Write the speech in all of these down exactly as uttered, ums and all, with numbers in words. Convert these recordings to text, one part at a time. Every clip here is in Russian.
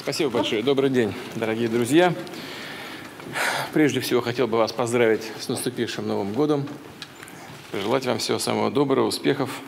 Спасибо большое. Добрый день, дорогие друзья. Прежде всего, хотел бы вас поздравить с наступившим Новым годом, пожелать вам всего самого доброго, успехов.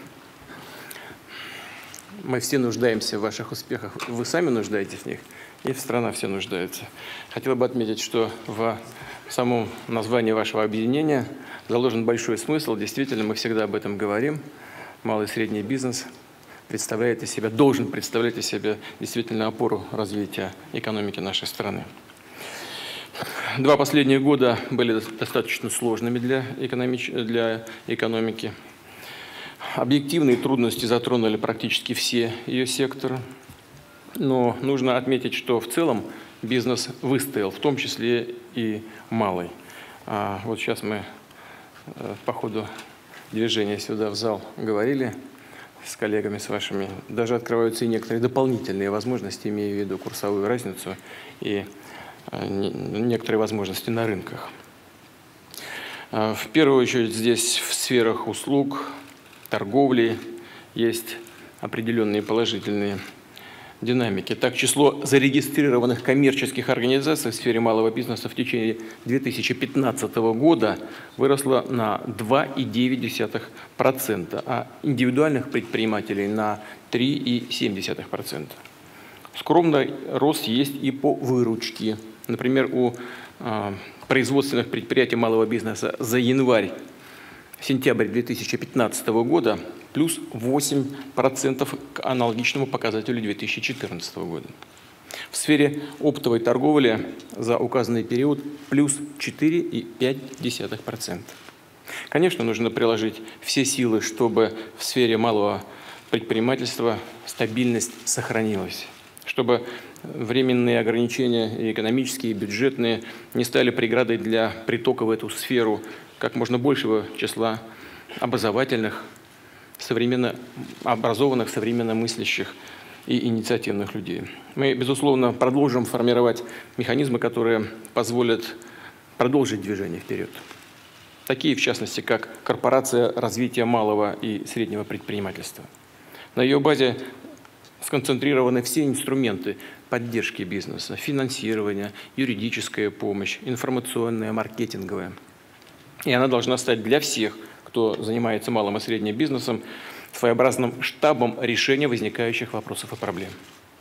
Мы все нуждаемся в ваших успехах, вы сами нуждаетесь в них, и страна все нуждается. Хотел бы отметить, что в самом названии вашего объединения заложен большой смысл. Действительно, мы всегда об этом говорим. Малый и средний бизнес представляет из себя, должен представлять из себя действительно опору развития экономики нашей страны. Два последние года были достаточно сложными для, экономич... для экономики. Объективные трудности затронули практически все ее секторы. Но нужно отметить, что в целом бизнес выстоял, в том числе и малый. А вот сейчас мы по ходу движения сюда в зал говорили с коллегами, с вашими. Даже открываются и некоторые дополнительные возможности, имея в виду курсовую разницу и некоторые возможности на рынках. В первую очередь здесь в сферах услуг, торговли есть определенные положительные динамики. Так, число зарегистрированных коммерческих организаций в сфере малого бизнеса в течение две тысячи пятнадцатого года выросло на два и девять десятых процента, а индивидуальных предпринимателей на три и семь десятых процента. Скромный рост есть и по выручке. Например, у э, производственных предприятий малого бизнеса за январь-сентябрь две тысячи пятнадцатого года плюс восемь процентов к аналогичному показателю две тысячи четырнадцатого года. В сфере оптовой торговли за указанный период плюс четыре и пять десятых процента. Конечно, нужно приложить все силы, чтобы в сфере малого предпринимательства стабильность сохранилась, чтобы временные ограничения и экономические, и бюджетные не стали преградой для притока в эту сферу как можно большего числа образовательных, современно образованных, современно мыслящих и инициативных людей. Мы, безусловно, продолжим формировать механизмы, которые позволят продолжить движение вперед. Такие, в частности, как Корпорация развития малого и среднего предпринимательства. На ее базе сконцентрированы все инструменты поддержки бизнеса, финансирование, юридическая помощь, информационная, маркетинговая. И она должна стать для всех, кто занимается малым и средним бизнесом, своеобразным штабом решения возникающих вопросов и проблем.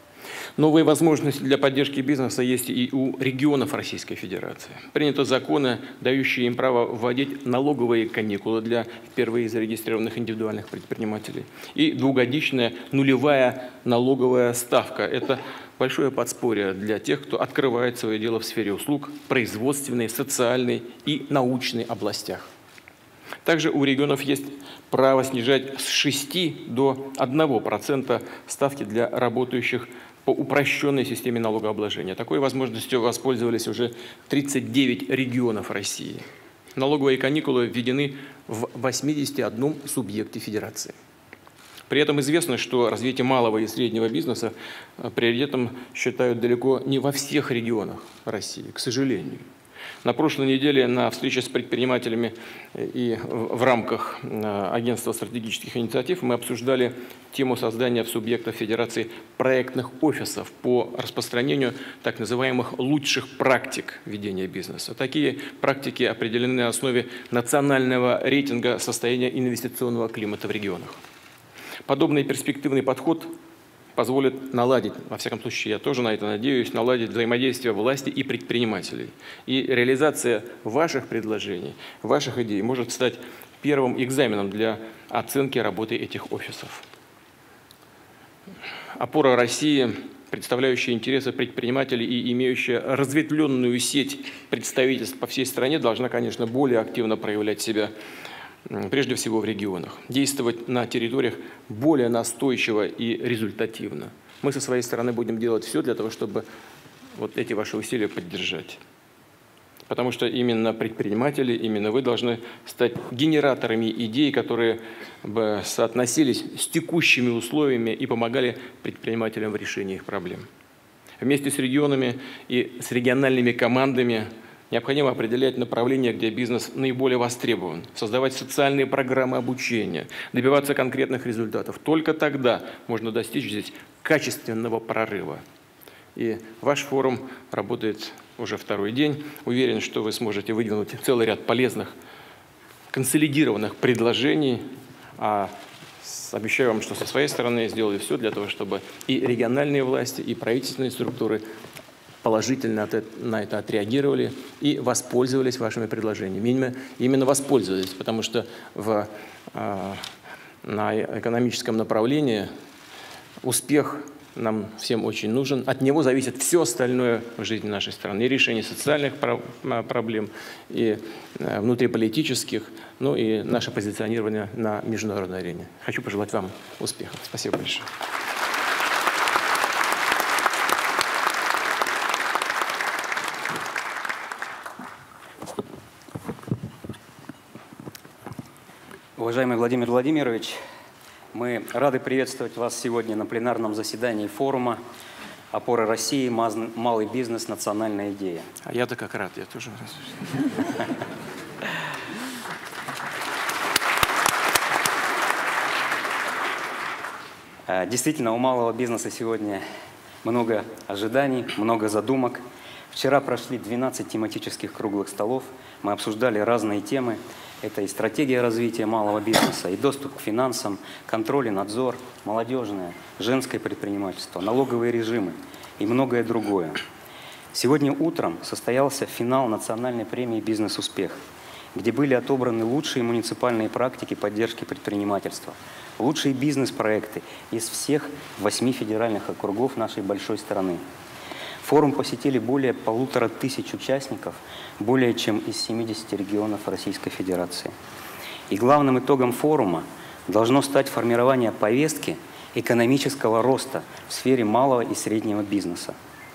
Новые возможности для поддержки бизнеса есть и у регионов Российской Федерации. Приняты законы, дающие им право вводить налоговые каникулы для впервые зарегистрированных индивидуальных предпринимателей. И двухгодичная нулевая налоговая ставка. Это большое подспорье для тех, кто открывает свое дело в сфере услуг, производственной, социальной и научной областях. Также у регионов есть право снижать с шести до одного процента ставки для работающих по упрощенной системе налогообложения. Такой возможностью воспользовались уже тридцать девять регионов России. Налоговые каникулы введены в восьмидесяти одном субъекте федерации. При этом известно, что развитие малого и среднего бизнеса приоритетом считают далеко не во всех регионах России, к сожалению. На прошлой неделе на встрече с предпринимателями и в рамках Агентства стратегических инициатив мы обсуждали тему создания в субъектах Федерации проектных офисов по распространению так называемых лучших практик ведения бизнеса. Такие практики определены на основе национального рейтинга состояния инвестиционного климата в регионах. Подобный перспективный подход позволит наладить, во всяком случае, я тоже на это надеюсь, наладить взаимодействие власти и предпринимателей. И реализация ваших предложений, ваших идей может стать первым экзаменом для оценки работы этих офисов. Опора России, представляющая интересы предпринимателей и имеющая разветвленную сеть представительств по всей стране, должна, конечно, более активно проявлять себя прежде всего в регионах, действовать на территориях более настойчиво и результативно. Мы со своей стороны будем делать все для того, чтобы вот эти ваши усилия поддержать. Потому что именно предприниматели, именно вы должны стать генераторами идей, которые бы соотносились с текущими условиями и помогали предпринимателям в решении их проблем. Вместе с регионами и с региональными командами необходимо определять направления, где бизнес наиболее востребован, создавать социальные программы обучения, добиваться конкретных результатов. Только тогда можно достичь здесь качественного прорыва. И ваш форум работает уже второй день. Уверен, что вы сможете выдвинуть целый ряд полезных, консолидированных предложений. А обещаю вам, что со своей стороны сделаю все для того, чтобы и региональные власти, и правительственные структуры положительно на это отреагировали и воспользовались вашими предложениями. Именно, именно воспользовались, потому что в, э, на экономическом направлении успех нам всем очень нужен. От него зависит все остальное в жизни нашей страны. И решение социальных проблем, и внутриполитических, ну и наше позиционирование на международной арене. Хочу пожелать вам успехов. Спасибо большое. Уважаемый Владимир Владимирович, мы рады приветствовать вас сегодня на пленарном заседании форума «Опора России. Малый бизнес. Национальная идея». А я-то как рад, я тоже рад. Действительно, у малого бизнеса сегодня много ожиданий, много задумок. Вчера прошли двенадцать тематических круглых столов, мы обсуждали разные темы. Это и стратегия развития малого бизнеса, и доступ к финансам, контроль и надзор, молодежное, женское предпринимательство, налоговые режимы и многое другое. Сегодня утром состоялся финал национальной премии «Бизнес-успех», где были отобраны лучшие муниципальные практики поддержки предпринимательства, лучшие бизнес-проекты из всех восьми федеральных округов нашей большой страны. Форум посетили более полутора тысяч участников, более чем из семидесяти регионов Российской Федерации. И главным итогом форума должно стать формирование повестки экономического роста в сфере малого и среднего бизнеса.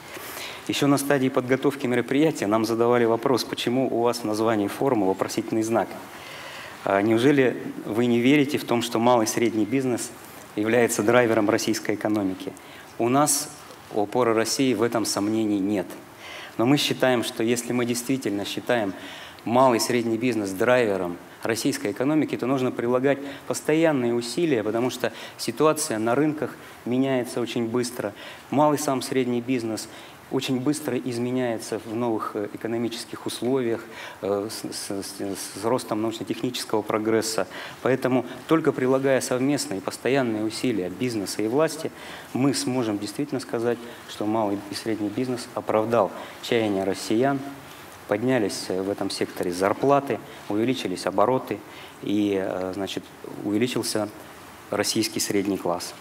Еще на стадии подготовки мероприятия нам задавали вопрос, почему у вас в названии форума вопросительный знак. Неужели вы не верите в том, что малый и средний бизнес является драйвером российской экономики? У нас у «Опоры России» в этом сомнений нет. Но мы считаем, что если мы действительно считаем малый и средний бизнес драйвером российской экономики, то нужно прилагать постоянные усилия, потому что ситуация на рынках меняется очень быстро. Малый сам средний бизнес очень быстро изменяется в новых экономических условиях, с, с, с ростом научно-технического прогресса. Поэтому только прилагая совместные постоянные усилия бизнеса и власти, мы сможем действительно сказать, что малый и средний бизнес оправдал чаяния россиян, поднялись в этом секторе зарплаты, увеличились обороты и, значит, увеличился российский средний класс.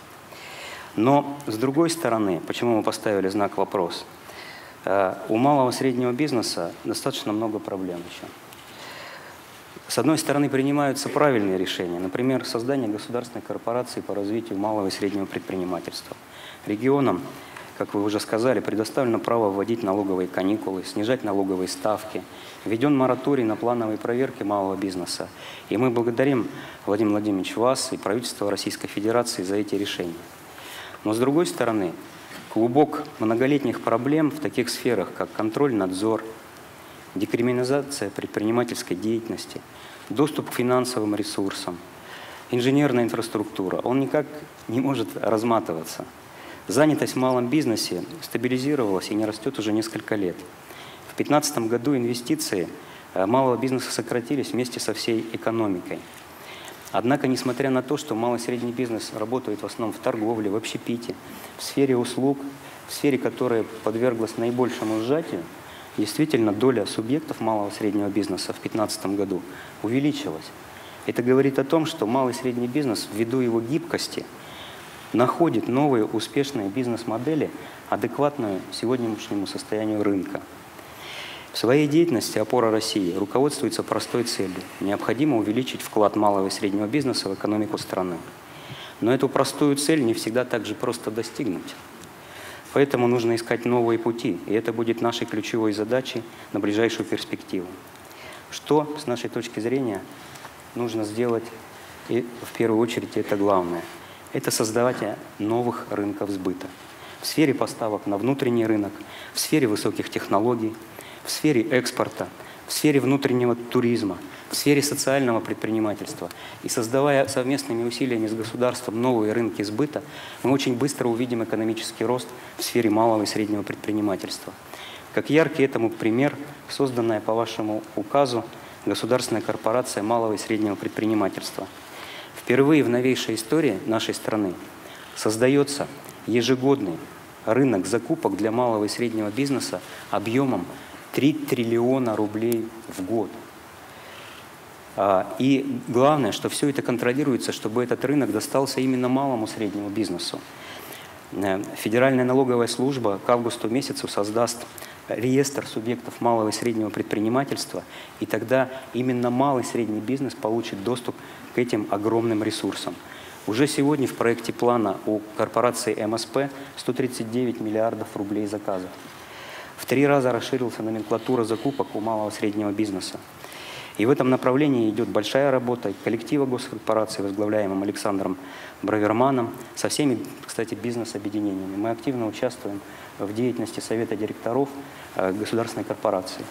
Но, с другой стороны, почему мы поставили знак «вопрос»? У малого и среднего бизнеса достаточно много проблем еще. С одной стороны, принимаются правильные решения, например, создание государственной корпорации по развитию малого и среднего предпринимательства. Регионам, как вы уже сказали, предоставлено право вводить налоговые каникулы, снижать налоговые ставки, введен мораторий на плановые проверки малого бизнеса. И мы благодарим, Владимир Владимирович, вас и правительство Российской Федерации за эти решения. Но с другой стороны, клубок многолетних проблем в таких сферах, как контроль, надзор, декриминализация предпринимательской деятельности, доступ к финансовым ресурсам, инженерная инфраструктура, он никак не может разматываться. Занятость в малом бизнесе стабилизировалась и не растет уже несколько лет. В две тысячи пятнадцатом году инвестиции малого бизнеса сократились вместе со всей экономикой. Однако, несмотря на то, что малый и средний бизнес работает в основном в торговле, в общепите, в сфере услуг, в сфере, которая подверглась наибольшему сжатию, действительно доля субъектов малого и среднего бизнеса в две тысячи пятнадцатом году увеличилась. Это говорит о том, что малый и средний бизнес, ввиду его гибкости, находит новые успешные бизнес-модели, адекватную сегодняшнему состоянию рынка. В своей деятельности «Опора России» руководствуется простой целью. Необходимо увеличить вклад малого и среднего бизнеса в экономику страны. Но эту простую цель не всегда так же просто достигнуть. Поэтому нужно искать новые пути, и это будет нашей ключевой задачей на ближайшую перспективу. Что, с нашей точки зрения, нужно сделать, и в первую очередь это главное, это создавать новых рынков сбыта. В сфере поставок на внутренний рынок, в сфере высоких технологий, в сфере экспорта, в в сфере внутреннего туризма, в сфере социального предпринимательства. И создавая совместными усилиями с государством новые рынки сбыта, мы очень быстро увидим экономический рост в сфере малого и среднего предпринимательства. Как яркий этому пример, созданная по вашему указу государственная корпорация малого и среднего предпринимательства. Впервые в новейшей истории нашей страны создается ежегодный рынок закупок для малого и среднего бизнеса объемом три триллиона рублей в год. И главное, что все это контролируется, чтобы этот рынок достался именно малому и среднему бизнесу. Федеральная налоговая служба к августу месяцу создаст реестр субъектов малого и среднего предпринимательства, и тогда именно малый и средний бизнес получит доступ к этим огромным ресурсам. Уже сегодня в проекте плана у корпорации эм эс пэ сто тридцать девять миллиардов рублей заказов. В три раза расширился номенклатура закупок у малого и среднего бизнеса. И в этом направлении идет большая работа коллектива госкорпорации, возглавляемым Александром Браверманом, со всеми, кстати, бизнес-объединениями. Мы активно участвуем в деятельности Совета директоров государственной корпорации.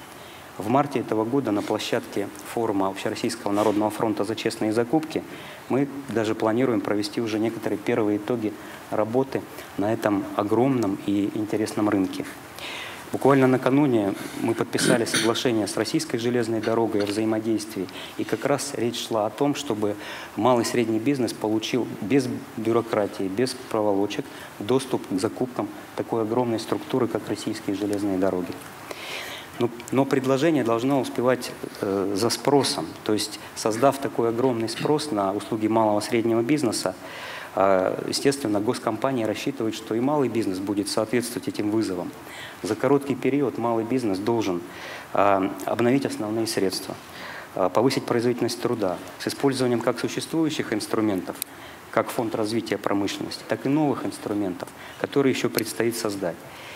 В марте этого года на площадке форума Общероссийского народного фронта за честные закупки мы даже планируем провести уже некоторые первые итоги работы на этом огромном и интересном рынке. Буквально накануне мы подписали соглашение с Российской железной дорогой о взаимодействии, и как раз речь шла о том, чтобы малый и средний бизнес получил без бюрократии, без проволочек доступ к закупкам такой огромной структуры, как Российские железные дороги. Но, но предложение должно успевать э, за спросом, то есть создав такой огромный спрос на услуги малого и среднего бизнеса, э, естественно, госкомпании рассчитывают, что и малый бизнес будет соответствовать этим вызовам. За короткий период малый бизнес должен э, обновить основные средства, э, повысить производительность труда с использованием как существующих инструментов, как фонд развития промышленности, так и новых инструментов, которые еще предстоит создать.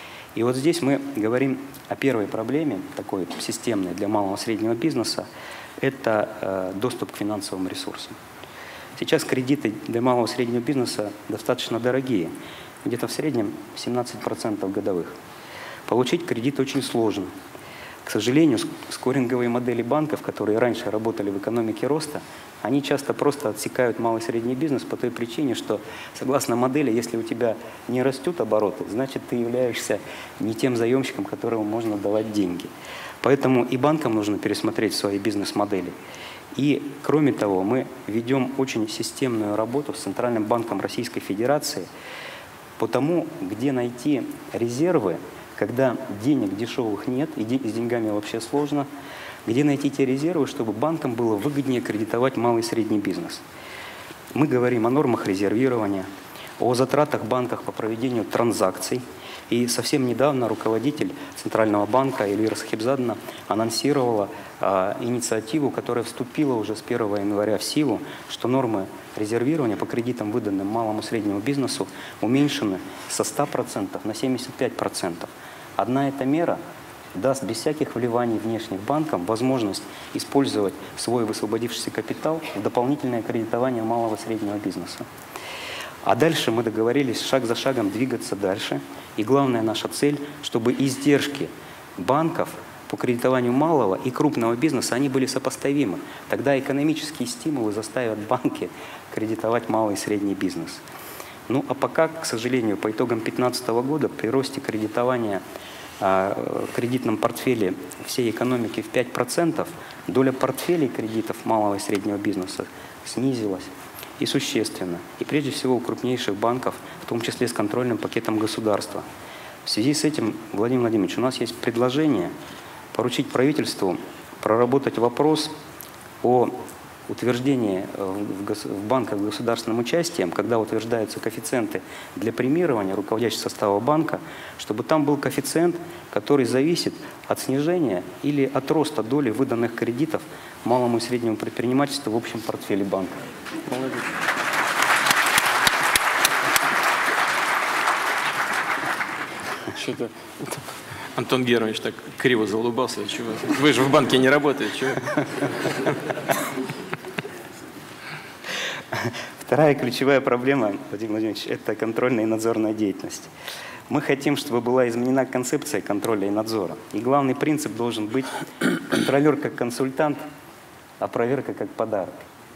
И вот здесь мы говорим о первой проблеме, такой системной для малого и среднего бизнеса, это э, доступ к финансовым ресурсам. Сейчас кредиты для малого и среднего бизнеса достаточно дорогие, где-то в среднем семнадцать процентов годовых. Получить кредит очень сложно. К сожалению, скоринговые модели банков, которые раньше работали в экономике роста, они часто просто отсекают малый и средний бизнес по той причине, что согласно модели, если у тебя не растут обороты, значит ты являешься не тем заемщиком, которому можно давать деньги. Поэтому и банкам нужно пересмотреть свои бизнес-модели. И кроме того, мы ведем очень системную работу с Центральным банком Российской Федерации по тому, где найти резервы, когда денег дешевых нет, и с деньгами вообще сложно, где найти те резервы, чтобы банкам было выгоднее кредитовать малый и средний бизнес. Мы говорим о нормах резервирования, о затратах банков по проведению транзакций. И совсем недавно руководитель Центрального банка Эльвира Сахибзадовна анонсировала а, инициативу, которая вступила уже с первого января в силу, что нормы резервирования по кредитам, выданным малому и среднему бизнесу, уменьшены со ста процентов на семьдесят пять процентов. Одна эта мера даст без всяких вливаний внешних банкам возможность использовать свой высвободившийся капитал в дополнительное кредитование малого и среднего бизнеса. А дальше мы договорились шаг за шагом двигаться дальше. И главная наша цель, чтобы издержки банков по кредитованию малого и крупного бизнеса, они были сопоставимы. Тогда экономические стимулы заставят банки кредитовать малый и средний бизнес. Ну а пока, к сожалению, по итогам две тысячи пятнадцатого года при росте кредитования в кредитном портфеле всей экономики в пять процентов, доля портфелей кредитов малого и среднего бизнеса снизилась и существенно. И прежде всего у крупнейших банков, в том числе с контрольным пакетом государства. В связи с этим, Владимир Владимирович, у нас есть предложение поручить правительству проработать вопрос о утверждении в банках с государственным участием, когда утверждаются коэффициенты для премирования руководящего состава банка, чтобы там был коэффициент, который зависит от снижения или от роста доли выданных кредитов малому и среднему предпринимательству в общем портфеле банка. Молодец. Что-то Антон Германович так криво заулыбался. Чего? Вы же в банке не работаете. Чего? Вторая ключевая проблема, Владимир Владимирович, это контрольная и надзорная деятельность. Мы хотим, чтобы была изменена концепция контроля и надзора. И главный принцип должен быть контролер как консультант, а проверка как подарок.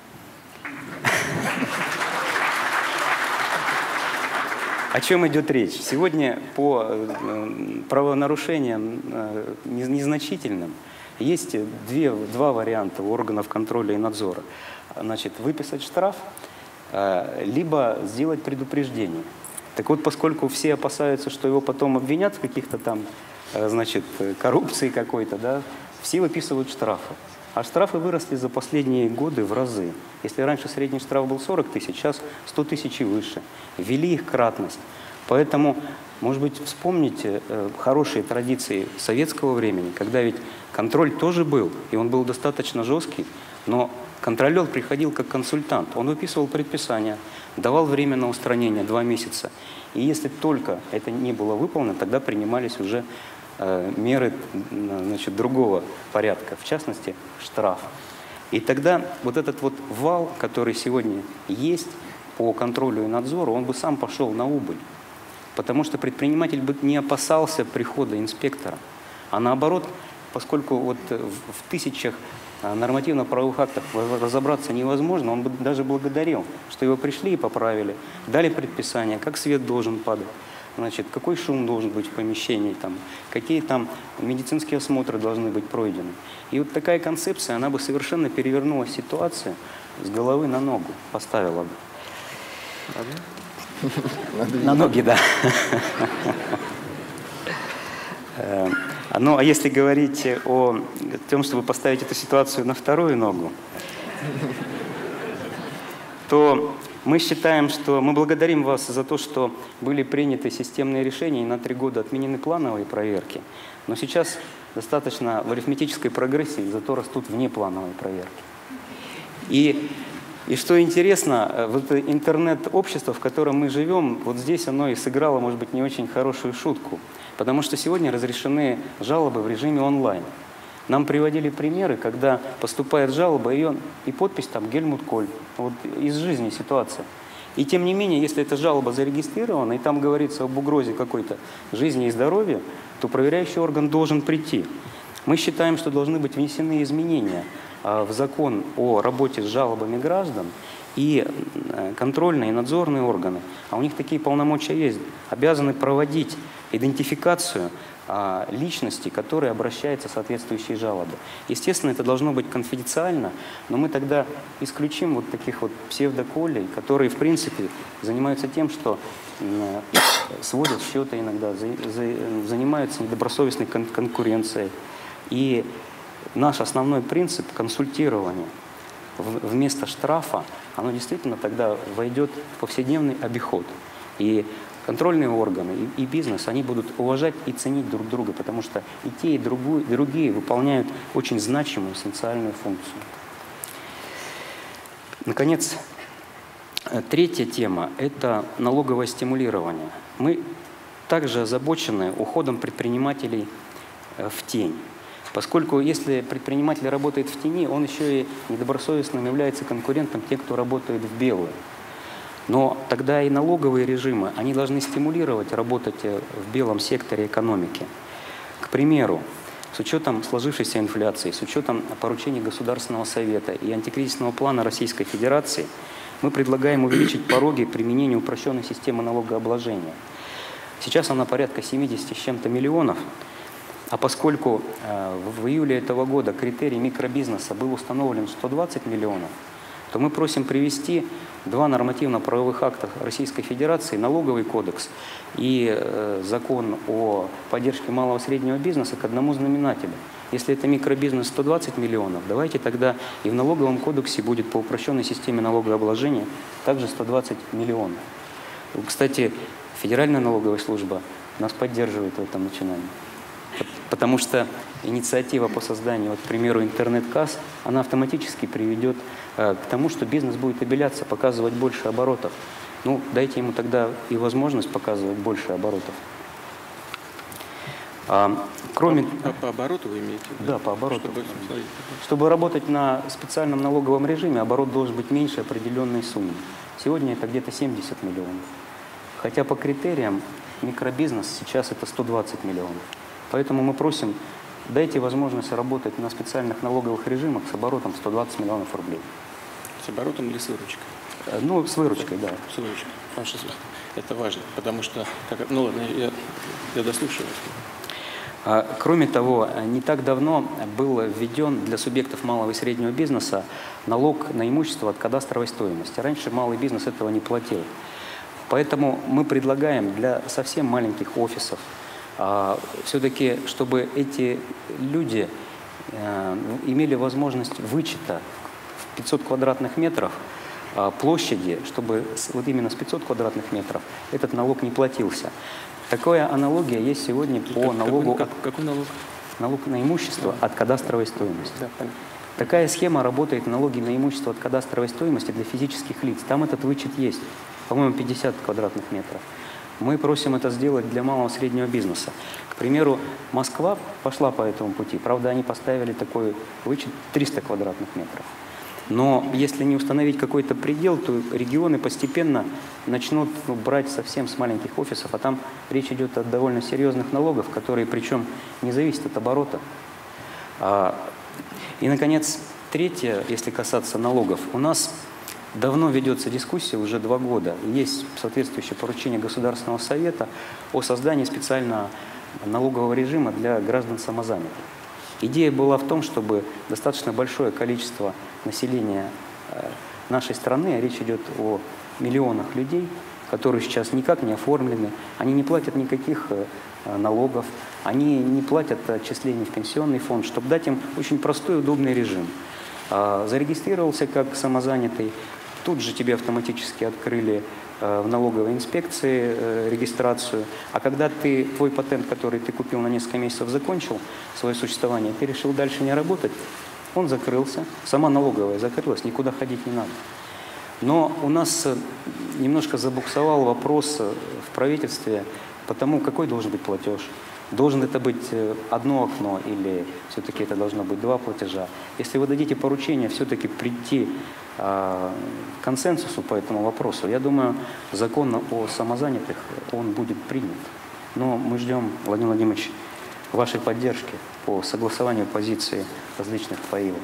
О чем идет речь? Сегодня по правонарушениям незначительным есть две, два варианта у органов контроля и надзора. Значит, выписать штраф, либо сделать предупреждение. Так вот, поскольку все опасаются, что его потом обвинят в каких-то там, значит, коррупции какой-то, да, все выписывают штрафы. А штрафы выросли за последние годы в разы. Если раньше средний штраф был сорок тысяч, сейчас сто тысяч и выше. Ввели их кратность. Поэтому, может быть, вспомните э, хорошие традиции советского времени, когда ведь контроль тоже был, и он был достаточно жесткий, но контролер приходил как консультант. Он выписывал предписания, давал время на устранение, два месяца. И если только это не было выполнено, тогда принимались уже меры, значит, другого порядка, в частности, штраф. И тогда вот этот вот вал, который сегодня есть по контролю и надзору, он бы сам пошел на убыль. Потому что предприниматель бы не опасался прихода инспектора. А наоборот, поскольку вот в тысячах нормативно-правовых актов разобраться невозможно, он бы даже благодарил, что его пришли и поправили, дали предписание, как свет должен падать. Значит, какой шум должен быть в помещении, там, какие там медицинские осмотры должны быть пройдены. И вот такая концепция, она бы совершенно перевернула ситуацию с головы на ногу, поставила бы. На ноги, да. Ну, а если говорить о том, чтобы поставить эту ситуацию на вторую ногу, то мы считаем, что мы благодарим вас за то, что были приняты системные решения, и на три года отменены плановые проверки. Но сейчас достаточно в арифметической прогрессии, зато растут внеплановые проверки. И, и что интересно, вот интернет-общество, в котором мы живем, вот здесь оно и сыграло, может быть, не очень хорошую шутку. Потому что сегодня разрешены жалобы в режиме онлайн. Нам приводили примеры, когда поступает жалоба, ее, и подпись там Гельмут Коль. Вот из жизни ситуация. И тем не менее, если эта жалоба зарегистрирована, и там говорится об угрозе какой-то жизни и здоровью, то проверяющий орган должен прийти. Мы считаем, что должны быть внесены изменения в закон о работе с жалобами граждан, и контрольные и надзорные органы, а у них такие полномочия есть, обязаны проводить идентификацию а, личности, которые обращаются в соответствующие жалобы. Естественно, это должно быть конфиденциально, но мы тогда исключим вот таких вот псевдоколей, которые, в принципе, занимаются тем, что э, сводят счеты иногда, за, за, занимаются недобросовестной кон конкуренцией. И наш основной принцип консультирования вместо штрафа, оно действительно тогда войдет в повседневный обиход. И контрольные органы, и, и бизнес, они будут уважать и ценить друг друга, потому что и те, и другую, и другие выполняют очень значимую социальную функцию. Наконец, третья тема – это налоговое стимулирование. Мы также озабочены уходом предпринимателей в тень. Поскольку если предприниматель работает в тени, он еще и недобросовестным является конкурентом тех, кто работает в белую. Но тогда и налоговые режимы, они должны стимулировать работать в белом секторе экономики. К примеру, с учетом сложившейся инфляции, с учетом поручений Государственного совета и антикризисного плана Российской Федерации, мы предлагаем увеличить пороги применения упрощенной системы налогообложения. Сейчас она порядка семидесяти с чем-то миллионов. А поскольку э, в июле этого года критерий микробизнеса был установлен сто двадцать миллионов, то мы просим привести два нормативно-правовых акта Российской Федерации, налоговый кодекс и э, закон о поддержке малого и среднего бизнеса к одному знаменателю. Если это микробизнес сто двадцать миллионов, давайте тогда и в налоговом кодексе будет по упрощенной системе налогообложения также сто двадцать миллионов. Кстати, Федеральная налоговая служба нас поддерживает в этом начинании. Потому что инициатива по созданию, вот, к примеру, интернет-касс, она автоматически приведет э, к тому, что бизнес будет обеляться, показывать больше оборотов. Ну, дайте ему тогда и возможность показывать больше оборотов. А, кроме... по, по обороту вы имеете? Да, по обороту. Чтобы... Чтобы работать на специальном налоговом режиме, оборот должен быть меньше определенной суммы. Сегодня это где-то семьдесят миллионов. Хотя по критериям микробизнес сейчас это сто двадцать миллионов. Поэтому мы просим, дайте возможность работать на специальных налоговых режимах с оборотом сто двадцать миллионов рублей. С оборотом или с выручкой? Ну, с выручкой, да. С выручкой. Потому что это важно, потому что, как, ну ладно, я, я дослушаю. Кроме того, не так давно был введен для субъектов малого и среднего бизнеса налог на имущество от кадастровой стоимости. Раньше малый бизнес этого не платил. Поэтому мы предлагаем для совсем маленьких офисов все-таки, чтобы эти люди имели возможность вычета в пятьсот квадратных метров площади, чтобы вот именно с пятисот квадратных метров этот налог не платился. Такая аналогия есть сегодня по налогу... Какой, как, какой налог? Налог на имущество от кадастровой стоимости. Да, понятно. Такая схема работает в налоге на имущество от кадастровой стоимости для физических лиц. Там этот вычет есть, по-моему, пятьдесят квадратных метров. Мы просим это сделать для малого и среднего бизнеса. К примеру, Москва пошла по этому пути. Правда, они поставили такой вычет триста квадратных метров. Но если не установить какой-то предел, то регионы постепенно начнут ну, брать совсем с маленьких офисов, а там речь идет о довольно серьезных налогах, которые причем не зависят от оборота. И, наконец, третье, если касаться налогов, у нас давно ведется дискуссия, уже два года, есть соответствующее поручение Государственного совета о создании специального налогового режима для граждан самозанятых. Идея была в том, чтобы достаточно большое количество населения нашей страны, а речь идет о миллионах людей, которые сейчас никак не оформлены, они не платят никаких налогов, они не платят отчислений в пенсионный фонд, чтобы дать им очень простой и удобный режим. Зарегистрировался как самозанятый, тут же тебе автоматически открыли в налоговой инспекции регистрацию, а когда ты, твой патент, который ты купил на несколько месяцев, закончил свое существование, ты решил дальше не работать, он закрылся, сама налоговая закрылась, никуда ходить не надо. Но у нас немножко забуксовал вопрос в правительстве по тому, какой должен быть платеж. Должен это быть одно окно или все-таки это должно быть два платежа. Если вы дадите поручение все-таки прийти э, к консенсусу по этому вопросу, я думаю, закон о самозанятых, он будет принят. Но мы ждем, Владимир Владимирович, вашей поддержки по согласованию позиции различных ФАИЛов.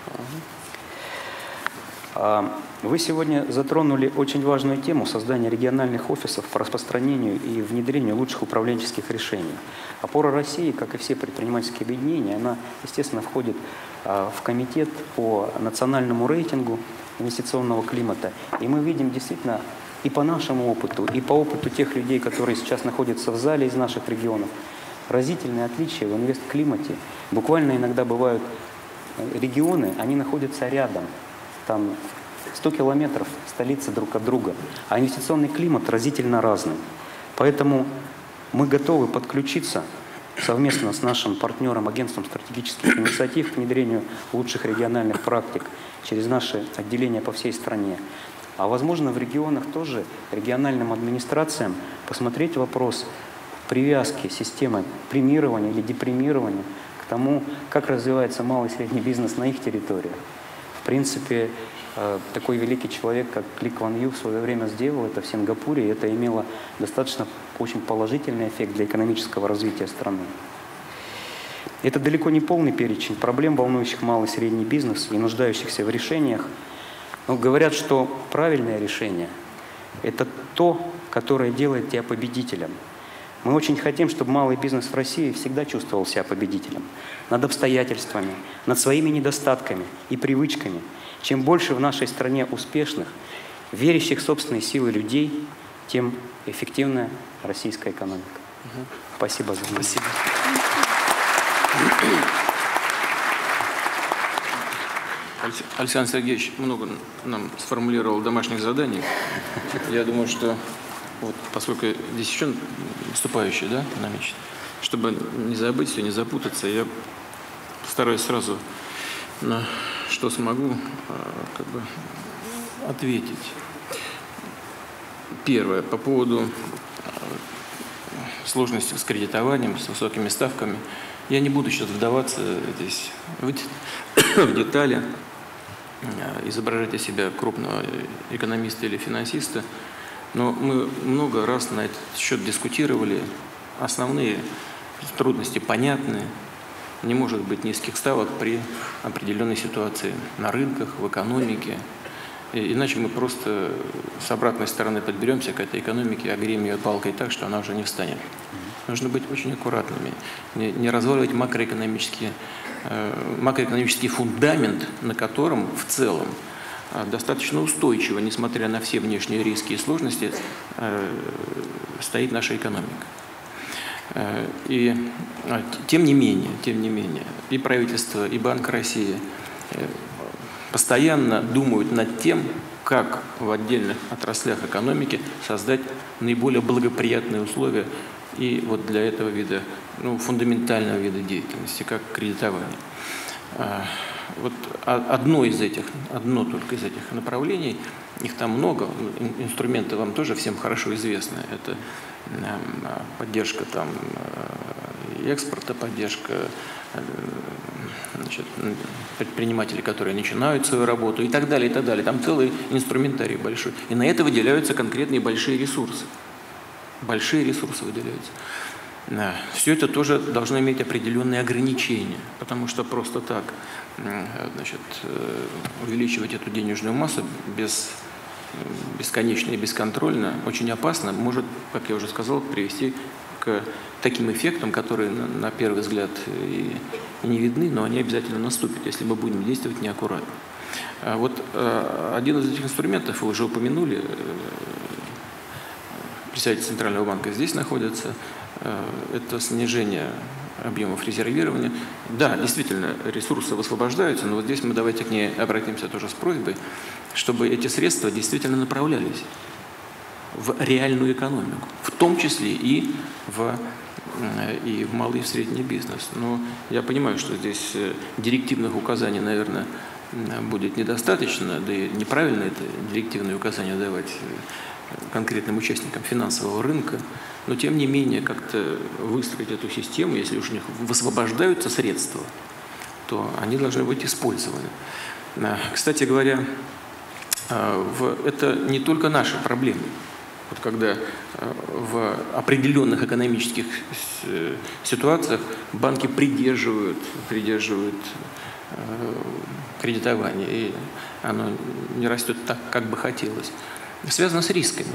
Вы сегодня затронули очень важную тему создания региональных офисов по распространению и внедрению лучших управленческих решений. Опора России, как и все предпринимательские объединения, она, естественно, входит в комитет по национальному рейтингу инвестиционного климата. И мы видим действительно и по нашему опыту, и по опыту тех людей, которые сейчас находятся в зале из наших регионов, разительные отличия в инвестклимате. Буквально иногда бывают регионы, они находятся рядом. Там сто километров столицы друг от друга, а инвестиционный климат разительно разный. Поэтому мы готовы подключиться совместно с нашим партнером, агентством стратегических инициатив к внедрению лучших региональных практик через наши отделения по всей стране. А возможно, в регионах тоже региональным администрациям посмотреть вопрос привязки системы премирования или депремирования к тому, как развивается малый и средний бизнес на их территории. В принципе, такой великий человек, как Ли Куан Ю, в свое время сделал это в Сингапуре, и это имело достаточно очень положительный эффект для экономического развития страны. Это далеко не полный перечень проблем, волнующих малый и средний бизнес и нуждающихся в решениях. Но говорят, что правильное решение – это то, которое делает тебя победителем. Мы очень хотим, чтобы малый бизнес в России всегда чувствовал себя победителем над обстоятельствами, над своими недостатками и привычками. Чем больше в нашей стране успешных, верящих в собственные силы людей, тем эффективнее российская экономика. Угу. Спасибо за внимание. Спасибо. Александр Сергеевич много нам сформулировал домашних заданий. Я думаю, что вот, поскольку здесь еще выступающий, да, намечен, чтобы не забыть все, не запутаться, я постараюсь сразу на что смогу как бы ответить. Первое, по поводу сложностей с кредитованием, с высокими ставками. Я не буду сейчас вдаваться здесь в детали, изображать из себя крупного экономиста или финансиста. Но мы много раз на этот счет дискутировали. Основные трудности понятны. Не может быть низких ставок при определенной ситуации на рынках, в экономике. И иначе мы просто с обратной стороны подберемся к этой экономике, огреем ее палкой так, что она уже не встанет. Нужно быть очень аккуратными, не, не разваливать макроэкономический, э, макроэкономический фундамент, на котором в целом э, достаточно устойчиво, несмотря на все внешние риски и сложности, э, стоит наша экономика. Э, и э, тем не менее, тем не менее, и правительство, и Банк России э, постоянно думают над тем, как в отдельных отраслях экономики создать наиболее благоприятные условия и вот для этого вида, ну, фундаментального вида деятельности, как кредитование. Вот одно из этих, одно только из этих направлений, их там много, инструменты вам тоже всем хорошо известны. Это поддержка там экспорта, поддержка, значит, предпринимателей, которые начинают свою работу и так далее, и так далее. Там целый инструментарий большой. И на это выделяются конкретные большие ресурсы. Большие ресурсы выделяются. Да. Все это тоже должно иметь определенные ограничения, потому что просто так, значит, увеличивать эту денежную массу без, бесконечно и бесконтрольно очень опасно, может, как я уже сказал, привести к таким эффектам, которые на, на первый взгляд и, и не видны, но они обязательно наступят, если мы будем действовать неаккуратно. А вот один из этих инструментов, вы уже упомянули, представитель Центрального банка здесь находится, это снижение объемов резервирования. Да, действительно, ресурсы высвобождаются, но вот здесь мы давайте к ней обратимся тоже с просьбой, чтобы эти средства действительно направлялись в реальную экономику, в том числе и в, и в малый и в средний бизнес. Но я понимаю, что здесь директивных указаний, наверное, будет недостаточно, да и неправильно это директивные указания давать конкретным участникам финансового рынка, но тем не менее как-то выстроить эту систему, если уж у них высвобождаются средства, то они должны быть использованы. Кстати говоря, это не только наши проблемы. Вот когда в определенных экономических ситуациях банки придерживают, придерживают кредитование, и оно не растет так, как бы хотелось, связано с рисками.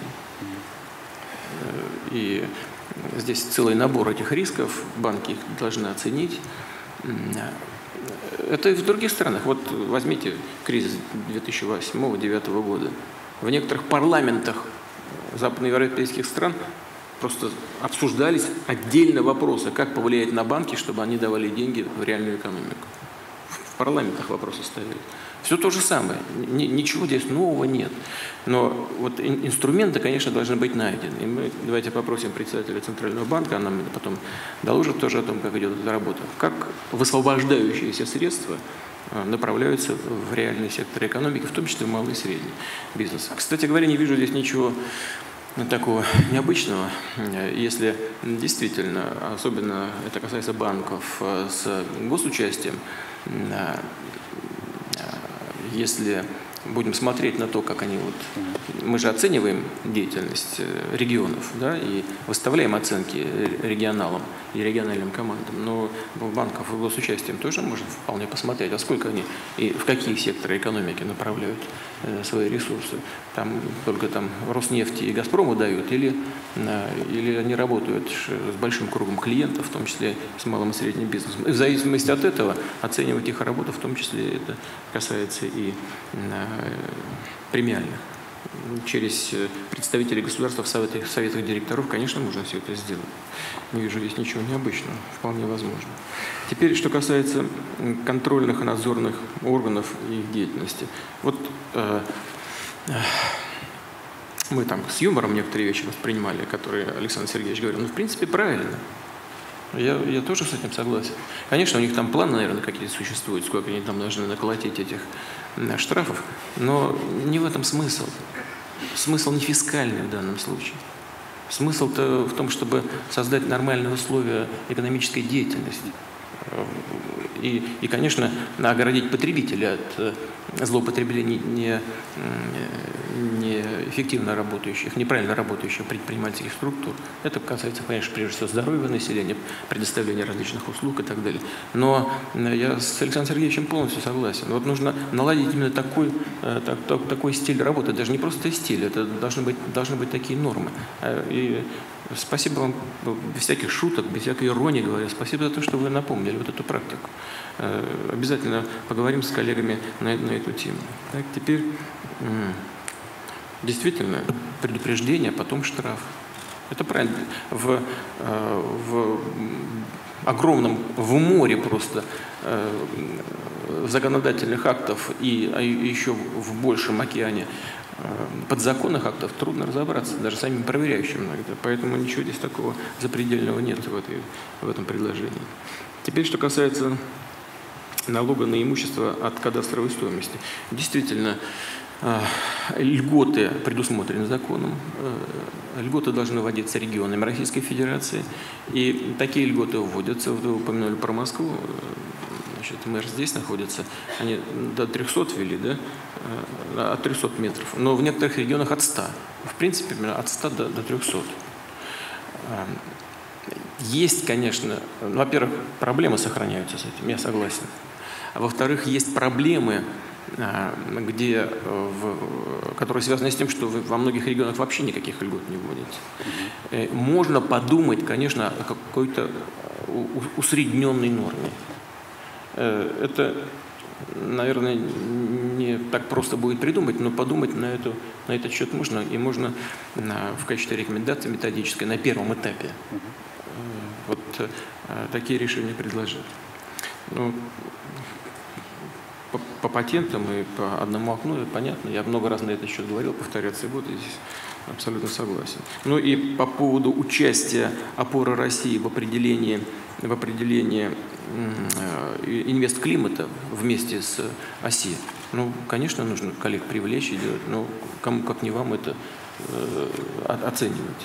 И здесь целый набор этих рисков, банки их должны оценить. Это и в других странах. Вот возьмите кризис две тысячи восьмого — две тысячи девятого года. В некоторых парламентах западноевропейских стран просто обсуждались отдельно вопросы, как повлиять на банки, чтобы они давали деньги в реальную экономику. В парламентах вопросы стояли. Все то же самое. Ничего здесь нового нет. Но вот инструменты, конечно, должны быть найдены. И мы давайте попросим председателя Центрального банка, она нам потом доложит тоже о том, как идет эта работа, как высвобождающиеся средства направляются в реальный сектор экономики, в том числе в малый и средний бизнес. Кстати говоря, не вижу здесь ничего такого необычного, если действительно, особенно это касается банков с госучастием, если будем смотреть на то, как они вот, мы же оцениваем деятельность регионов, да, и выставляем оценки регионалам и региональным командам, но банков с участием тоже можно вполне посмотреть, а сколько они и в какие секторы экономики направляют э, свои ресурсы. Там только там Роснефти и Газпрому дают, или, э, или они работают с большим кругом клиентов, в том числе с малым и средним бизнесом. И в зависимости от этого оценивать их работу, в том числе это касается и э, премиальных. Через представителей государства в советах, в советах директоров, конечно, можно все это сделать. Не вижу здесь ничего необычного, вполне возможно. Теперь, что касается контрольных и надзорных органов и их деятельности. Вот э, э, мы там с юмором некоторые вещи воспринимали, которые Александр Сергеевич говорил, ну, в принципе, правильно. Я, я тоже с этим согласен. Конечно, у них там планы, наверное, какие-то существуют, сколько они там должны наколотить этих штрафов, но не в этом смысл. Смысл не фискальный в данном случае. Смысл-то в том, чтобы создать нормальные условия экономической деятельности. И, и, конечно, оградить потребителя от злоупотребления не, неэффективно работающих, неправильно работающих предпринимательских структур. Это касается, конечно, прежде всего здоровья населения, предоставления различных услуг и так далее. Но я с Александром Сергеевичем полностью согласен. Вот нужно наладить именно такой, так, так, такой стиль работы, даже не просто стиль, это должны быть, должны быть такие нормы. И спасибо вам, без всяких шуток, без всякой иронии говоря, спасибо за то, что вы напомнили вот эту практику. Обязательно поговорим с коллегами на, на эту тему. Так, теперь действительно предупреждение, потом штраф. Это правильно. В, в огромном, в море просто законодательных актов и а еще в большем океане подзаконных актов трудно разобраться, даже самим проверяющим иногда. Поэтому ничего здесь такого запредельного нет в, этой, в этом предложении. Теперь, что касается налога на имущество от кадастровой стоимости. Действительно, льготы предусмотрены законом, льготы должны вводиться регионами Российской Федерации, и такие льготы вводятся. Вы упомянули про Москву, значит, мэр здесь находится, они до трёхсот ввели, да, от трёхсот метров, но в некоторых регионах от ста, в принципе, от ста до, до трёхсот. Есть, конечно, ну, во-первых, проблемы сохраняются с этим, я согласен. А во-вторых, есть проблемы, где, в, которые связаны с тем, что во многих регионах вообще никаких льгот не вводится. Можно подумать, конечно, о какой-то усредненной норме. Это, наверное, не так просто будет придумать, но подумать на, эту, на этот счет можно, и можно на, в качестве рекомендации методической на первом этапе вот такие решения предложить. Ну, по, по патентам и по одному окну, понятно, я много раз на этот счет говорил, повторяться и буду, здесь абсолютно согласен. Ну и по поводу участия опоры России в определении, в определении инвестклимата вместе с ОСИ, ну, конечно, нужно коллег привлечь и делать, но кому как не вам это э, оценивать.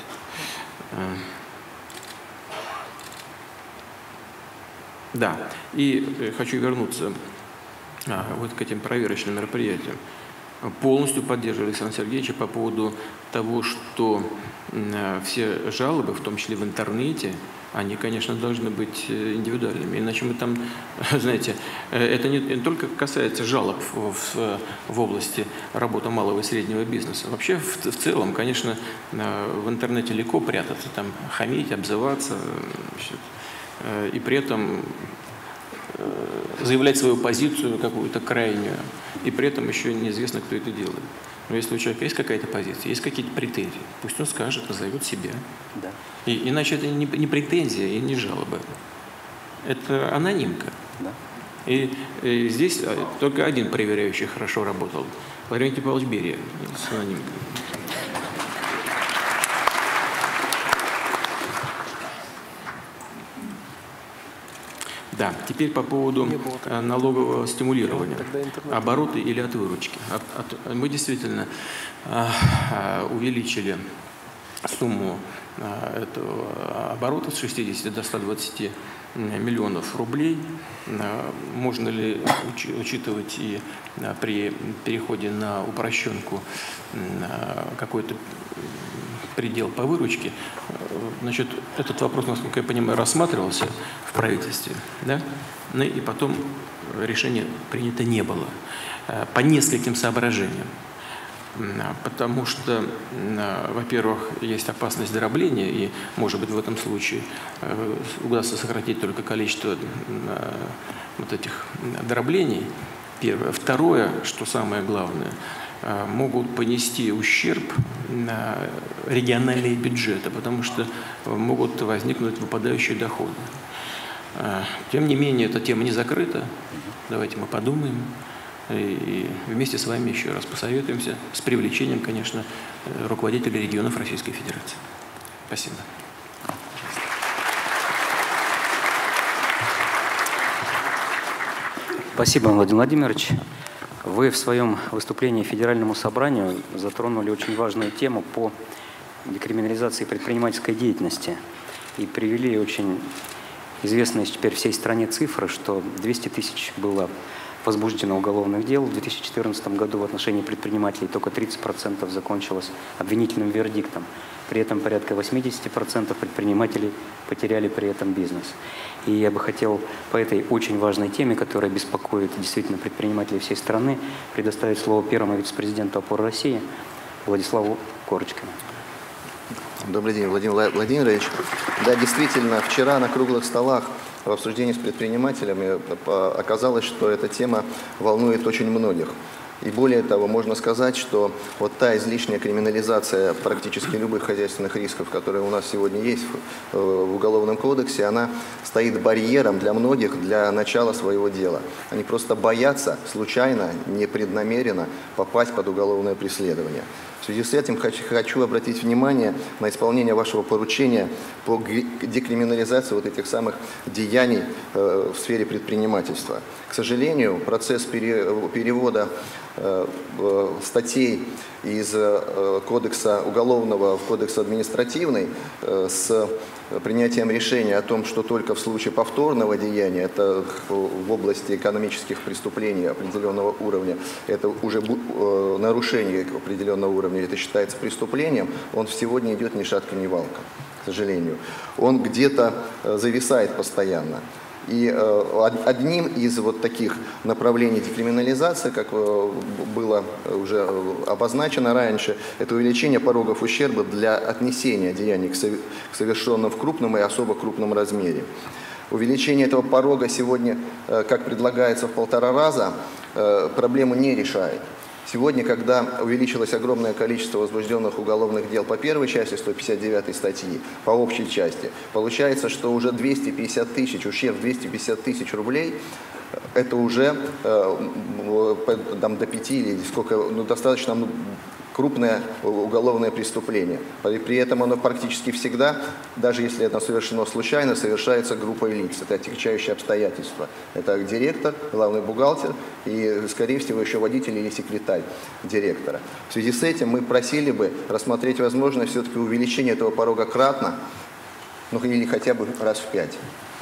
Да, и хочу вернуться а, вот к этим проверочным мероприятиям. Полностью поддерживаю Александра Сергеевича по поводу того, что а, все жалобы, в том числе в интернете, они, конечно, должны быть индивидуальными. Иначе мы там, знаете, это не, не только касается жалоб в, в, в области работы малого и среднего бизнеса. Вообще, в, в целом, конечно, в интернете легко прятаться, там хамить, обзываться, значит, и при этом заявлять свою позицию какую-то крайнюю, и при этом еще неизвестно, кто это делает. Но если у человека есть какая-то позиция, есть какие-то претензии, пусть он скажет, назовет себя. Да. И, иначе это не, не претензия и не жалоба. Это анонимка. Да. И, и здесь только один проверяющий хорошо работал. Лаврентий Павлович Берия с анонимкой. Да, теперь по поводу налогового стимулирования, обороты или от выручки. От, от, мы действительно а, увеличили сумму а, этого оборота с шестидесяти до ста двадцати миллионов рублей. А, можно ли уч, учитывать и а, при переходе на упрощенку а, какой-то предел по выручке? Значит, этот вопрос, насколько я понимаю, рассматривался в правительстве, да? Ну и потом решение принято не было по нескольким соображениям. Потому что, во-первых, есть опасность дробления, и, может быть, в этом случае удастся сократить только количество вот этих дроблений. Первое. Второе, что самое главное, могут понести ущерб на региональные бюджеты, потому что могут возникнуть выпадающие доходы. Тем не менее, эта тема не закрыта. Давайте мы подумаем и вместе с вами еще раз посоветуемся с привлечением, конечно, руководителей регионов Российской Федерации. Спасибо. Спасибо, Владимир Владимирович. Вы в своем выступлении Федеральному собранию затронули очень важную тему по декриминализации предпринимательской деятельности и привели очень известные теперь всей стране цифры, что двести тысяч было возбуждено уголовных дел в две тысячи четырнадцатом году в отношении предпринимателей, только тридцать процентов закончилось обвинительным вердиктом. При этом порядка восемьдесят процентов предпринимателей потеряли при этом бизнес. И я бы хотел по этой очень важной теме, которая беспокоит действительно предпринимателей всей страны, предоставить слово первому вице-президенту «Опоры России» Владиславу Корочкину. Добрый день, Владимир Владимирович. Да, действительно, вчера на круглых столах в обсуждении с предпринимателями оказалось, что эта тема волнует очень многих. И более того, можно сказать, что вот та излишняя криминализация практически любых хозяйственных рисков, которые у нас сегодня есть в, в Уголовном кодексе, она стоит барьером для многих для начала своего дела. Они просто боятся случайно, непреднамеренно попасть под уголовное преследование. В связи с этим хочу, хочу обратить внимание на исполнение вашего поручения по декриминализации вот этих самых деяний э, в сфере предпринимательства. К сожалению, процесс пере, перевода э, статей из э, кодекса уголовного в кодекс административный э, с принятием решения о том, что только в случае повторного деяния, это в области экономических преступлений определенного уровня, это уже э, нарушение определенного уровня, это считается преступлением, он сегодня идет ни шатка, ни валка, к сожалению. Он где-то зависает постоянно. И э, одним из вот таких направлений декриминализации, как э, было уже обозначено раньше, это увеличение порогов ущерба для отнесения деяний к совершенным в крупном и особо крупном размере. Увеличение этого порога сегодня, э, как предлагается, в полтора раза, э, проблему не решает. Сегодня, когда увеличилось огромное количество возбужденных уголовных дел по первой части сто пятьдесят девятой статьи, по общей части, получается, что уже двести пятьдесят тысяч, ущерб двести пятьдесят тысяч рублей, это уже э, там, до пяти или сколько, ну, достаточно ну, крупное уголовное преступление. При этом оно практически всегда, даже если это совершено случайно, совершается группой лиц. Это отягчающие обстоятельства. Это директор, главный бухгалтер и, скорее всего, еще водитель или секретарь директора. В связи с этим мы просили бы рассмотреть возможность все-таки увеличения этого порога кратно, ну или хотя бы раз в пять.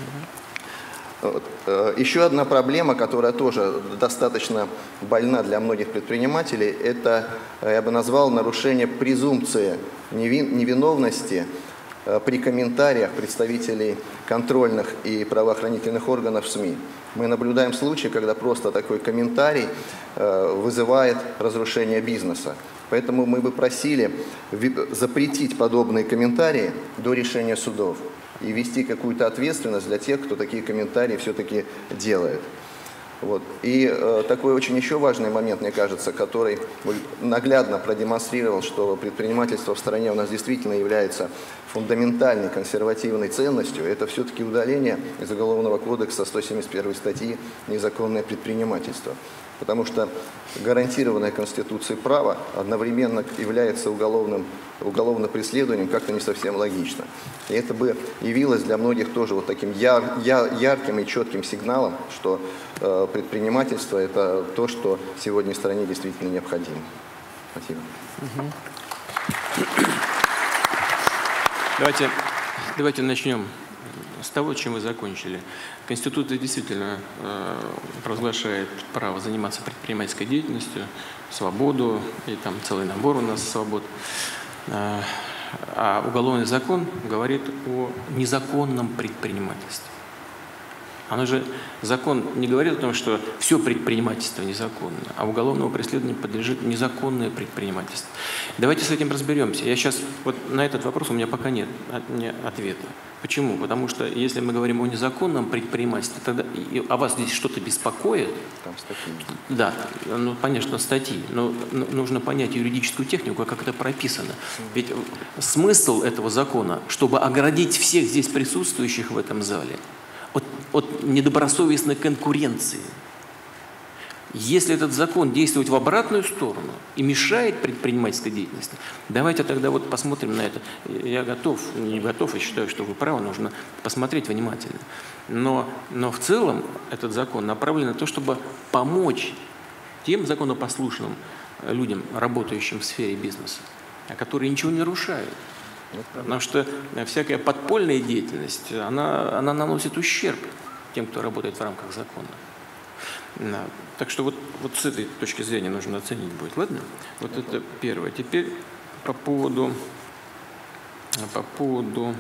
Еще одна проблема, которая тоже достаточно больна для многих предпринимателей, это, я бы назвал, нарушение презумпции невиновности при комментариях представителей контрольных и правоохранительных органов СМИ. Мы наблюдаем случаи, когда просто такой комментарий вызывает разрушение бизнеса. Поэтому мы бы просили запретить подобные комментарии до решения судов и ввести какую-то ответственность для тех, кто такие комментарии все-таки делает. Вот. И э, такой очень еще важный момент, мне кажется, который наглядно продемонстрировал, что предпринимательство в стране у нас действительно является фундаментальной консервативной ценностью, это все-таки удаление из Уголовного кодекса сто семьдесят первой статьи «Незаконное предпринимательство». Потому что гарантированное Конституцией право одновременно является уголовным, уголовным преследованием, как-то не совсем логично. И это бы явилось для многих тоже вот таким яр, яр, ярким и четким сигналом, что э, предпринимательство – это то, что сегодня в стране действительно необходимо. Спасибо. Давайте, давайте начнем с того, чем вы закончили. Конституция действительно э, провозглашает право заниматься предпринимательской деятельностью, свободу, и там целый набор у нас свобод. Э, а уголовный закон говорит о незаконном предпринимательстве. Оно же, закон не говорит о том, что все предпринимательство незаконно, а уголовному преследованию подлежит незаконное предпринимательство. Давайте с этим разберемся. Я сейчас, вот на этот вопрос у меня пока нет ответа. Почему? Потому что если мы говорим о незаконном предпринимательстве, тогда а вас здесь что-то беспокоит? Там статьи. Да, ну, конечно, статьи, но нужно понять юридическую технику, как это прописано. Ведь смысл этого закона, чтобы оградить всех здесь присутствующих в этом зале от, от недобросовестной конкуренции. Если этот закон действует в обратную сторону и мешает предпринимательской деятельности, давайте тогда вот посмотрим на это. Я готов, не готов, я считаю, что вы правы, нужно посмотреть внимательно. Но, но в целом этот закон направлен на то, чтобы помочь тем законопослушным людям, работающим в сфере бизнеса, которые ничего не нарушают. Потому что всякая подпольная деятельность, она, она наносит ущерб тем, кто работает в рамках закона. Да. Так что вот, вот с этой точки зрения нужно оценить будет. Ладно? Вот это первое. Теперь по поводу, по поводу,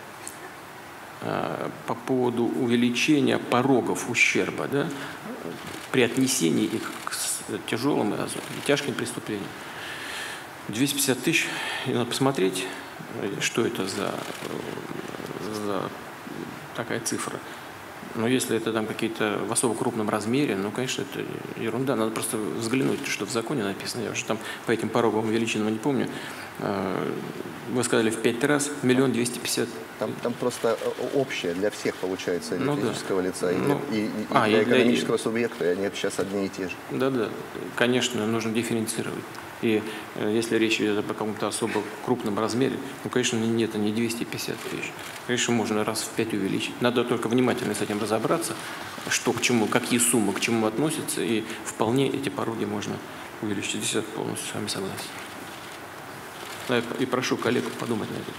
по поводу увеличения порогов ущерба, да, при отнесении их к тяжелым и тяжким преступлениям. двести пятьдесят тысяч, надо посмотреть, что это за, за такая цифра. Но если это там какие-то в особо крупном размере, ну, конечно, это ерунда. Надо просто взглянуть, что в законе написано. Я уже там по этим порогам величинам не помню. Вы сказали в пять раз, миллион двести пятьдесят. Там, там просто общее для всех получается, и для ну, физического да. лица, и, ну, для, и, и а, для и экономического для... субъекта, и они сейчас одни и те же. Да-да, конечно, нужно дифференцировать. И э, если речь идет о каком-то особо крупном размере, ну, конечно, нет, это не двести пятьдесят тысяч. Конечно, можно раз в пять увеличить. Надо только внимательно с этим разобраться, что к чему, какие суммы к чему относятся, и вполне эти пороги можно увеличить. Здесь я полностью с вами согласен. Да, и прошу коллег подумать на эту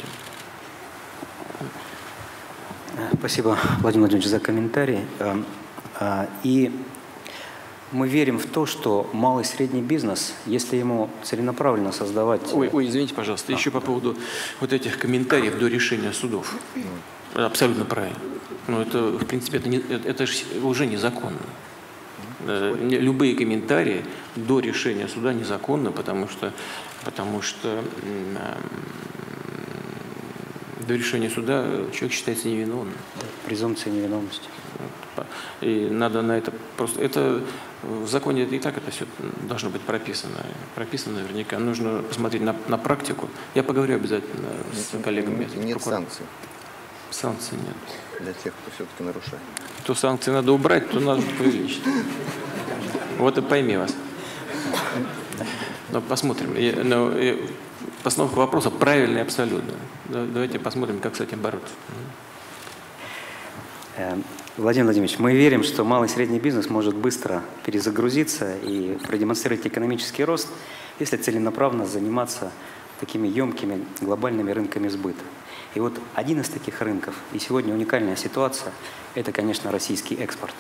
тему. Спасибо, Владимир Владимирович, за комментарий. И мы верим в то, что малый и средний бизнес, если ему целенаправленно создавать... Ой, ой, извините, пожалуйста, а. еще по поводу вот этих комментариев до решения судов. Mm. Абсолютно правильно. Но это, в принципе, это, не, это же уже незаконно. Mm. Любые комментарии до решения суда незаконны, потому что, потому что до решения суда человек считается невиновным. Презумпция невиновности. И надо на это просто... Это в законе и так это все должно быть прописано. Прописано наверняка. Нужно посмотреть на, на практику. Я поговорю обязательно с коллегами. Нет, нет санкций. Санкций нет. Для тех, кто все-таки нарушает. То санкции надо убрать, то надо увеличить. Вот и пойми вас. Но посмотрим. Но постановка вопроса правильная абсолютно. Давайте посмотрим, как с этим бороться. Владимир Владимирович, мы верим, что малый и средний бизнес может быстро перезагрузиться и продемонстрировать экономический рост, если целенаправленно заниматься такими емкими глобальными рынками сбыта. И вот один из таких рынков, и сегодня уникальная ситуация, это, конечно, российский экспорт.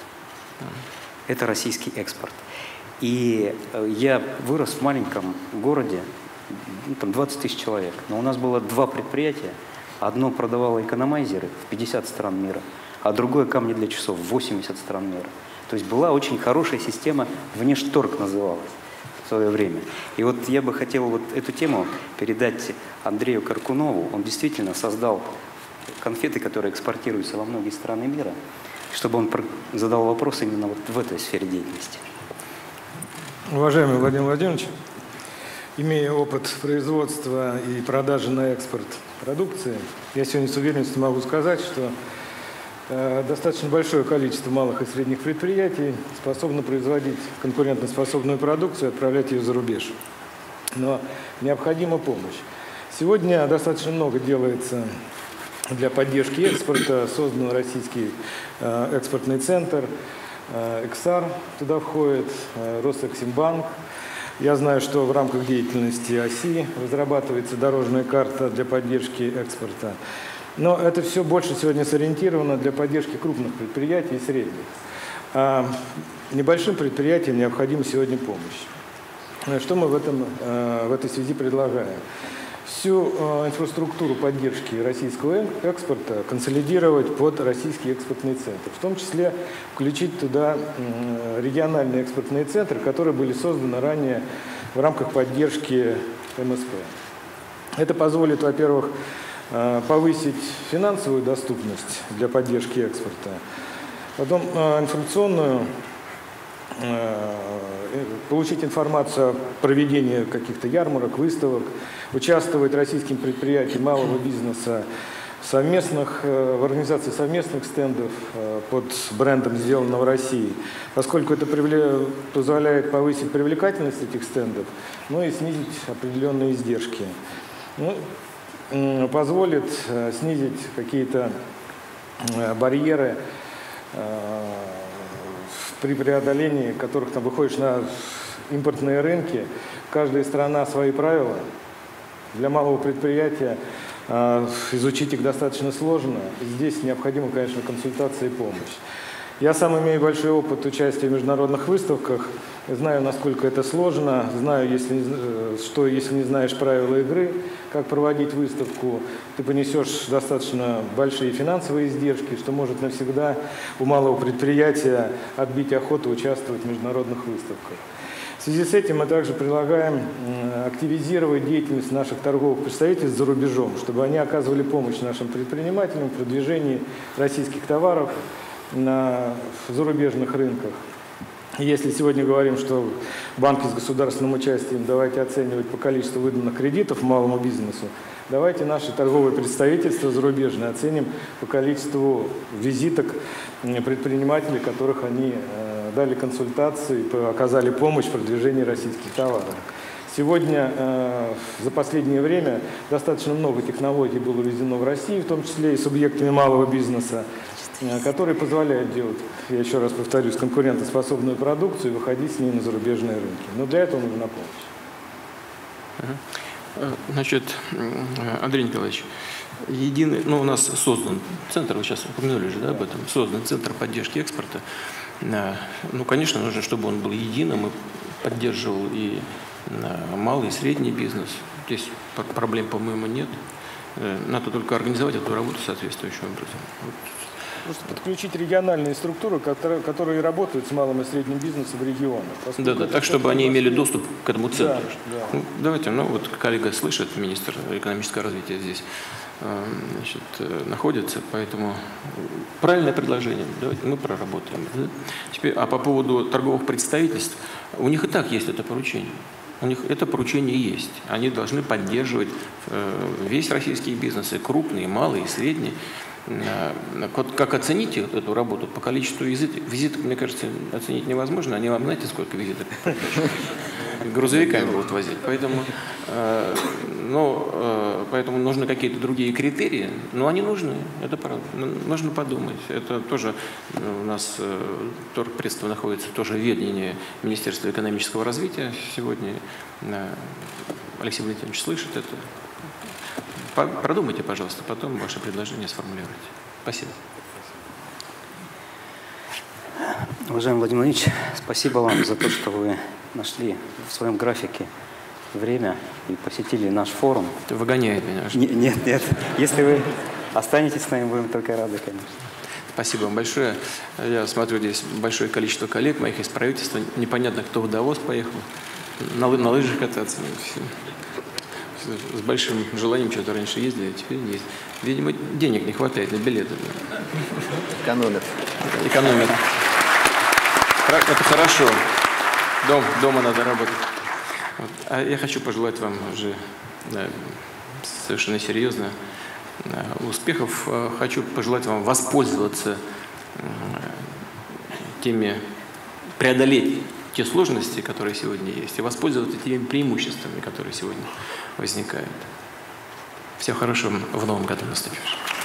Это российский экспорт. И я вырос в маленьком городе, ну, там двадцать тысяч человек, но у нас было два предприятия. Одно продавало экономайзеры в пятьдесят стран мира, а другое камни для часов в восемьдесят стран мира. То есть была очень хорошая система, внешторг называлась в свое время. И вот я бы хотел вот эту тему передать Андрею Каркунову. Он действительно создал конфеты, которые экспортируются во многие страны мира, чтобы он задал вопрос именно вот в этой сфере деятельности. Уважаемый Владимир Владимирович, имея опыт производства и продажи на экспорт продукции, я сегодня с уверенностью могу сказать, что э, достаточно большое количество малых и средних предприятий способно производить конкурентоспособную продукцию и отправлять ее за рубеж. Но необходима помощь. Сегодня достаточно много делается для поддержки экспорта. Создан российский э, экспортный центр, э, Эксар туда входит, э, Росэксимбанк. Я знаю, что в рамках деятельности ОСИ разрабатывается дорожная карта для поддержки экспорта. Но это все больше сегодня сориентировано для поддержки крупных предприятий и средних. А небольшим предприятиям необходима сегодня помощь. Что мы в, этом, в этой связи предлагаем? Всю инфраструктуру поддержки российского экспорта консолидировать под российский экспортный центр. В том числе включить туда региональные экспортные центры, которые были созданы ранее в рамках поддержки эм эс пэ. Это позволит, во-первых, повысить финансовую доступность для поддержки экспорта, потом информационную, получить информацию о проведении каких-то ярмарок, выставок, участвовать российским предприятиям малого бизнеса в, совместных, в организации совместных стендов под брендом «Сделано в России», поскольку это позволяет повысить привлекательность этих стендов, ну и снизить определенные издержки. Ну, позволит снизить какие-то барьеры при преодолении которых там выходишь на импортные рынки. Каждая страна свои правила. Для малого предприятия изучить их достаточно сложно. Здесь необходима, конечно, консультация и помощь. Я сам имею большой опыт участия в международных выставках, знаю, насколько это сложно, знаю, если, что если не знаешь правила игры, как проводить выставку, ты понесешь достаточно большие финансовые издержки, что может навсегда у малого предприятия отбить охоту участвовать в международных выставках. В связи с этим мы также предлагаем активизировать деятельность наших торговых представительств за рубежом, чтобы они оказывали помощь нашим предпринимателям в продвижении российских товаров на зарубежных рынках. Если сегодня говорим, что банки с государственным участием давайте оценивать по количеству выданных кредитов малому бизнесу, давайте наши торговые представительства зарубежные оценим по количеству визиток предпринимателей, которых они э, дали консультации, оказали помощь в продвижении российских товаров. Сегодня, э, за последнее время, достаточно много технологий было введено в России, в том числе и субъектами малого бизнеса, которые позволяют делать, я еще раз повторюсь, конкурентоспособную продукцию и выходить с ней на зарубежные рынки. Но для этого нужна помощь. Значит, Андрей Николаевич, единый, ну, у нас создан центр, вы сейчас упомянули же, да, об этом, создан центр поддержки экспорта. Ну, конечно, нужно, чтобы он был единым и поддерживал и малый, и средний бизнес. Здесь проблем, по-моему, нет. Надо только организовать эту работу соответствующим образом. Просто подключить региональные структуры, которые, которые работают с малым и средним бизнесом в регионах. Да, да, так, чтобы они имели доступ к этому центру. Да, да. Ну, давайте, ну вот коллега слышит, министр экономического развития здесь значит, находится, поэтому правильное предложение, давайте мы проработаем. Да? Теперь, а по поводу торговых представительств, у них и так есть это поручение. У них это поручение есть. Они должны поддерживать весь российский бизнес, и крупный, и малый, и средний. Как оценить эту работу? По количеству визиток, визиток, мне кажется, оценить невозможно. Они вам знаете, сколько визиток? Грузовиками будут возить. Поэтому, э, ну, э, поэтому нужны какие-то другие критерии. Но они нужны, это правда. Нужно подумать. Это тоже у нас э, торгпредство находится тоже в ведении Министерства экономического развития сегодня. Э, Алексей Валентинович слышит это. Продумайте, пожалуйста, потом ваше предложение сформулируйте. Спасибо. Уважаемый Владимир Владимирович, спасибо вам за то, что вы нашли в своем графике время и посетили наш форум. Это выгоняет меня. Нет, нет. Если вы останетесь с нами, будем только рады, конечно. Спасибо вам большое. Я смотрю, здесь большое количество коллег моих из правительства. Непонятно, кто в Давос поехал. На, на лыжах кататься. С большим желанием что-то раньше ездили, а теперь есть. Видимо, денег не хватает на билеты. Экономят. Экономят. Это хорошо. Дом, дома надо работать. Вот. А я хочу пожелать вам уже да, совершенно серьезно да, успехов. Хочу пожелать вам воспользоваться теми, преодолеть те сложности, которые сегодня есть, и воспользоваться теми преимуществами, которые сегодня возникают. Всего хорошего в новом году наступившем.